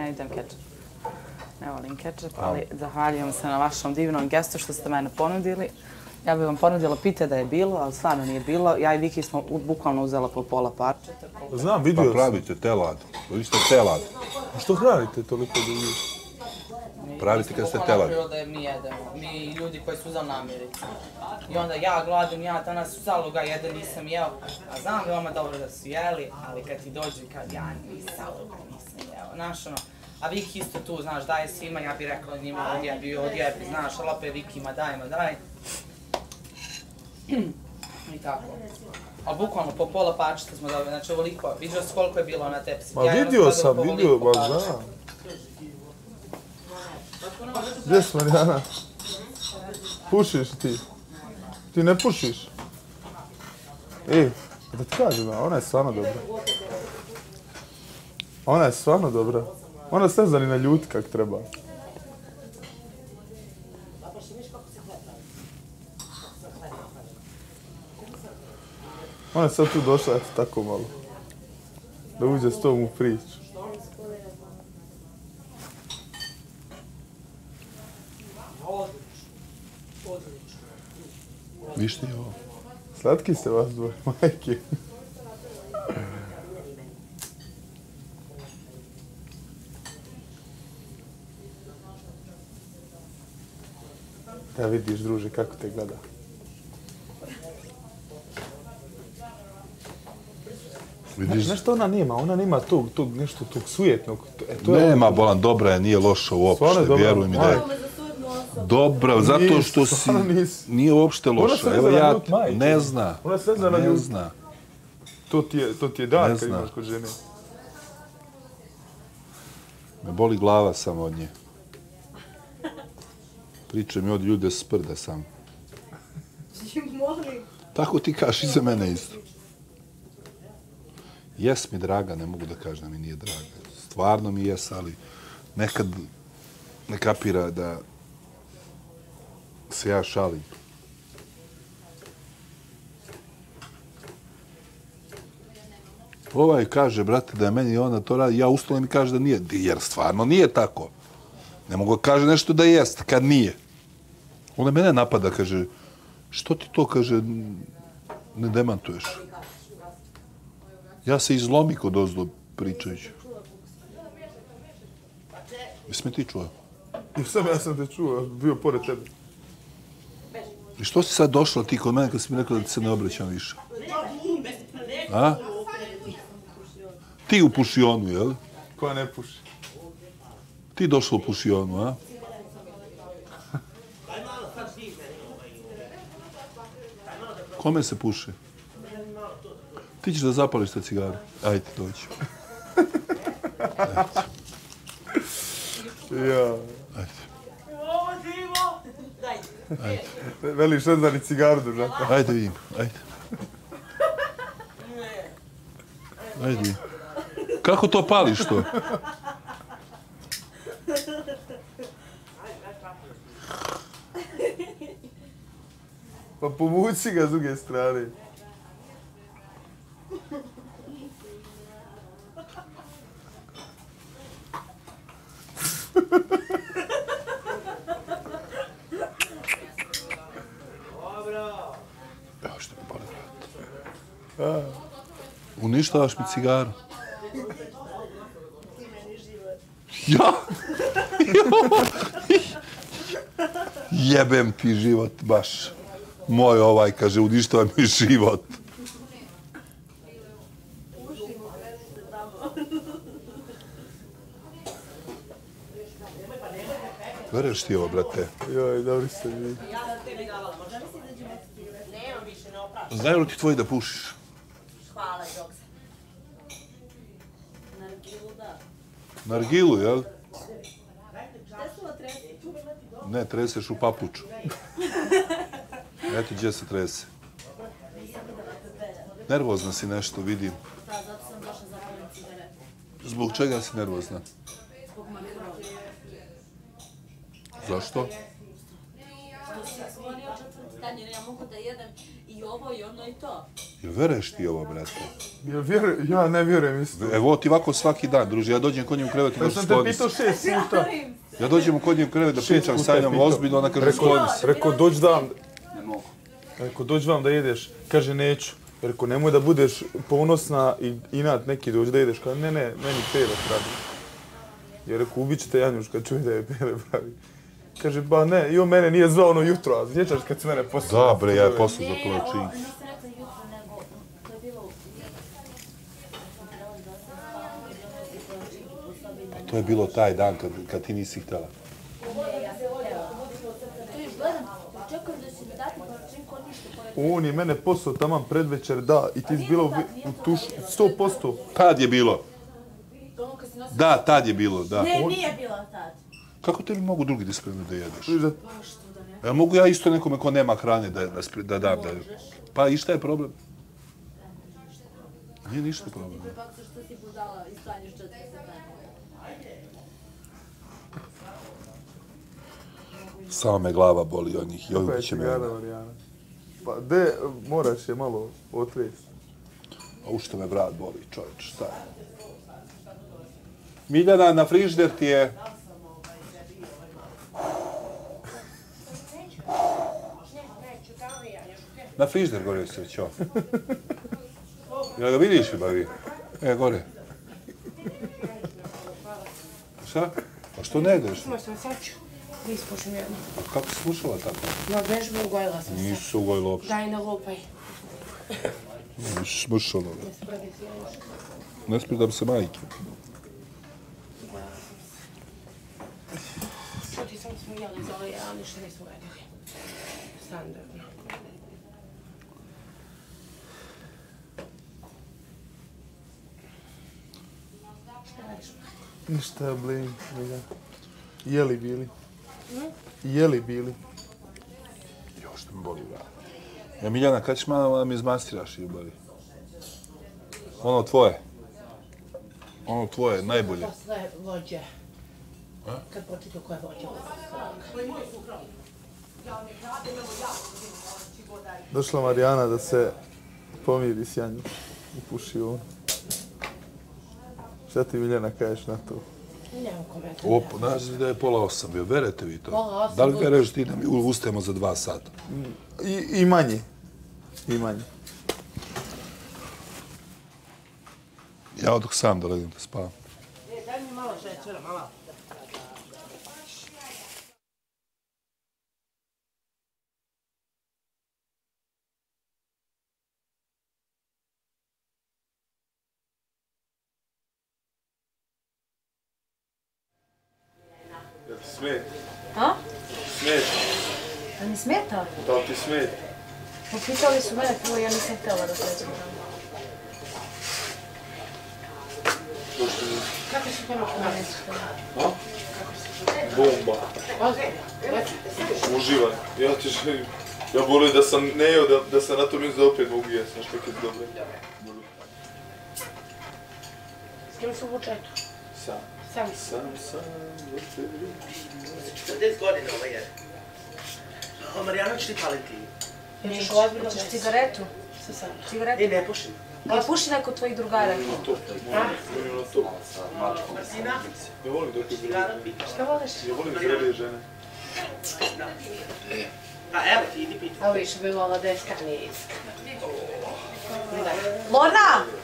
idem kečap. Ne volim kečap, ali zahvaljujem se na vašom divnom gestu što ste mene ponudili. Ja bih vam ponudila pite da je bilo, ali stvarno nije bilo. Ja i Viki smo bukvalno uzela po pola parčeta. Znam, vidio sam. Pa pravite telad. Vi ste telad. Što hranite toliko ljudi? Pravite kad ste telad. Mi jedemo. Mi ljudi koji su uzeli namirnice. I onda ja gladim, ja danas u zaloga jedem, nisam jeo. A znam veoma dobro da su jeli, ali kad ti dođu i kad ja nisam zaloga, nisam jeo. Znaš ono, a Viki isto tu, znaš, daje svima, ja bih rekla njima odjebi, znaš, ali opet Vikima daj. I tako. Ali bukvalno po pola parčeta smo dobili, znači ovoliko, vidio si koliko je bilo na tepsi. Ma vidio sam, ma znam. Gdje si Marijana? Pušiš ti? Ti ne pušiš? Da ti kažem, ona je stvarno dobra. Ona je stvarno dobra. Ona se ne zna ni na ljuti kak treba. Ona je sad tu došla, eto tako malo. Da uđe s tom u priču. Viš ti ovo? Slatki ste vas dvoje, majke. Da vidiš, druže, kako te gleda. Nešto ona nema tog nešto tog sujetnog. Nema, bolan, dobra je, nije loša uopšte, vjeruj mi da je. Dobra, zato što si nije uopšte loša. Evo ja, ne zna. Ona se zna na ljudi. To ti je dar kad imaš kod žene. Me boli glava samo od nje. Priča mi od ljude sprda sam. Tako ti kaži za mene isto. Jes mi draga, ne mogu da kažem da mi nije draga. Stvarno mi jes, ali nekad ne kapira da se ja šalim. Ovaj kaže, brate, da je meni ona to radi, ja ustalo mi kaže da nije, jer stvarno nije tako. Ne mogu da kaže nešto da jest, kad nije. Ona mene napada, kaže, što ti to, kaže, ne demantuješ? Ja se izlomi kod ozdo pričajući. Jesi me ti čuo? Ja sam te čuo, bio pored tebe. I što si sad došla ti kod mene kad si mi rekla da ti se ne obraćam više? A? Ti u pušionu, jel? Koja ne puši? Ti došla u pušionu, a? Kome se puši? Ti ćeš da zapališ te cigaru. Ajde, dođi. Ja. Ajde. Ajde. Veliš ne zna ni cigaru držati. Ajde vidim, ajde. Ajde. Kako to pališ to? Pa povuci ga s druge strane. Evo što me pali vrat. Uništavaš mi cigaru. Ja? Jebem ti život, baš. Moj ovaj, kaže, uništava mi život. Veruješ ti ovo, brate? Joj, dobri ste vi. Znaju li ti tvoji da pušiš? Hvala, dok se. Nargilu, da. Nargilu, jel? Desilo tresi. Ne, treseš u papuču. Eto gdje se trese. Nervozna si nešto, vidim. Da, zato sam došla za palim cigaretu. Zbog čega si nervozna? Zbog makroba. Zašto? Što si zvonio četvrti dan jer ja mogu da jedem i I ovo i ono i to. Jel veruješ ti ovo, brate? Ja ne vjerujem isto. Evo ti ovako svaki dan, druže. Ja dođem kod njim u krevet i Pa možeš sam te skloni se. pitao 6 puta. Ja dođem kod njim u krevet da pričam puta sa je njom pitao. ozbiljno, ona kaže skloni se. Rekao, dođi da... Ne mogu. Rekao, dođi vam da jedeš. Kaže, neću. Rekao, nemoj da budeš ponosna i inat neki dođi da jedeš. Kaže, ne, meni pere pravi. Ja rekao, ubit ćete Janjuš kad čuje da je pere pravi. Kaže, ba ne, i on mene nije zvao ono jutro, a sjećaš kad si mene poslao? Da, bre, ja je poslao za palačinke. Niste rekli jutro, nego to je bilo... To je bilo taj dan kad ti nisi htjela. Ti gledam, čekam da si mi dati palačinku, ništa koje... On je mene poslao taman predvečer, da, i ti si bila u tušu, 100%. Tad je bilo. Ono kad si nosila... Da, tad je bilo, da. Ne, nije bila tad. Kako tebi mogu drugi da spremaju da jedeš? Da, Ja mogu ja isto nekome ko nema hrane da dam. Pa i šta je problem? Nije ništa problem. Ipak se što si budala i stanješ 4 dana. Samo me glava boli od njih i Kako je ubit će me. cigara, Marijana? Pa de, moraš je malo otresti. A u što me vrat boli, čovječ, šta je? Miljana, na frižder ti je... Na frižder gore se već ovo. Jel ga vidiš li bavi? Gore. Šta? A što ne ideš? Samo sam sad ću. Ispušim jednu. Kako si slušala tako? Na vežbu ugojila sam se. Nisu se ugojili uopšte. Daj na lupaj. Nisu smršalo. Ne spredi se još. Ne spredam se majke. Šuti samo smo jeli za ovaj, a ništa nismo radili. Standardno. Šta radiš? Ništa, blin. Jeli bili. Jeli bili. Jo, što mi boli vrat. Ja, Miljana, kad ćeš malo da mi izmastiraš i boli? Ono tvoje. Ono tvoje, najbolje. Posle vođe. Kad početi koja vođe. Došla Marijana da se pomiri s Janju. I puši on. Šta ti, Miljana, kažeš na to? Nemam komentar. Opa, znaš da je 7:30 bio, verujete vi to? Pola osam, Da li veruješ ti da mi ustajemo za 2 sata? I manje. I manje. Ja odok sam da legnem da spavam. Daj mi malo šećera, malo. Jel ti smeta? A? Smeta. A mi smeta? Da li ti smeta? Upitali su mene prvo, ja nisam htjela da pređem tamo. Kako si prvo kod mene htjela? Bomba. Okej. Uživaj. Ja ti želim. Ja volim da sam ne jeo, da sam na to mjesto opet mogu jesti, znaš kako je dobro. S kim su u budžetu? Sam. Sam. 40 godina ovo je. O, Marijano, ćeš ti paliti? Nećeš ozbiljno, ćeš cigaretu? Cigaretu? Ne pušim. Ali puši neko od tvojih drugara. To. Martina? Ja volim dok je bilo. Šta voliš? Ja volim zrelije žene. Pa evo ti, idi piti. A više bi volila deska niska. Lorna!